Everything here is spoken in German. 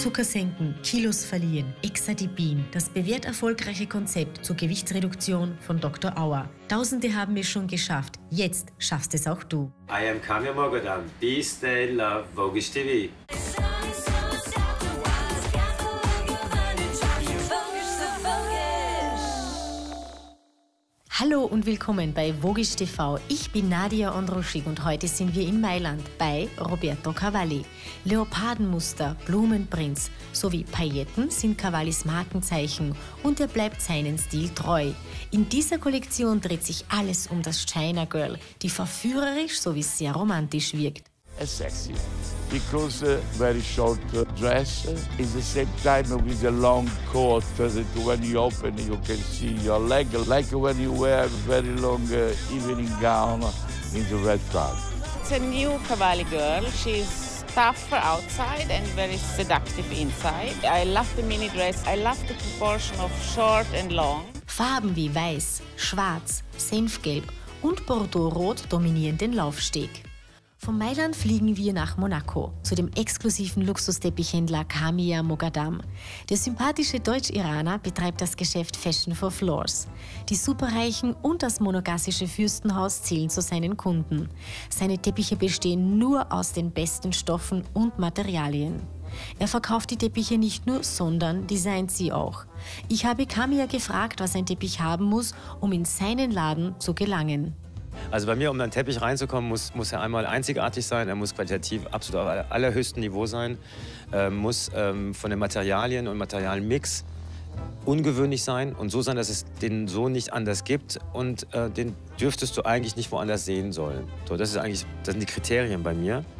Blutzucker senken, Kilos verlieren. Exadibin, das bewährt erfolgreiche Konzept zur Gewichtsreduktion von Dr. Auer. Tausende haben es schon geschafft. Jetzt schaffst es auch du. I am Kamya Mogadam. Peace, stay, love, Vogish TV. Hallo und willkommen bei Vogish TV. Ich bin Nadia Ondruschig und heute sind wir in Mailand bei Roberto Cavalli. Leopardenmuster, Blumenprinz sowie Pailletten sind Cavallis Markenzeichen und er bleibt seinen Stil treu. In dieser Kollektion dreht sich alles um das China Girl, die verführerisch sowie sehr romantisch wirkt. Sexy because very short dress is the same time with a long coat that when you open you can see your leg, like when you wear very long evening gown in the red carpet. It's a new Cavalli girl. She's tougher outside and very seductive inside. I love the mini dress. I love the proportion of short and long. Farben wie Weiß, Schwarz, Senfgelb und Bordeaux-Rot dominieren den Laufsteg. Von Mailand fliegen wir nach Monaco, zu dem exklusiven Luxusteppichhändler Kamya Mogadam. Der sympathische Deutsch-Iraner betreibt das Geschäft Fashion for Floors. Die Superreichen und das monegassische Fürstenhaus zählen zu seinen Kunden. Seine Teppiche bestehen nur aus den besten Stoffen und Materialien. Er verkauft die Teppiche nicht nur, sondern designt sie auch. Ich habe Kamya gefragt, was ein Teppich haben muss, um in seinen Laden zu gelangen. Also bei mir, um einen Teppich reinzukommen, muss er einmal einzigartig sein, er muss qualitativ absolut auf allerhöchstem Niveau sein, muss von den Materialien und Materialmix ungewöhnlich sein und so sein, dass es den so nicht anders gibt und den dürftest du eigentlich nicht woanders sehen sollen. So, das sind die Kriterien bei mir.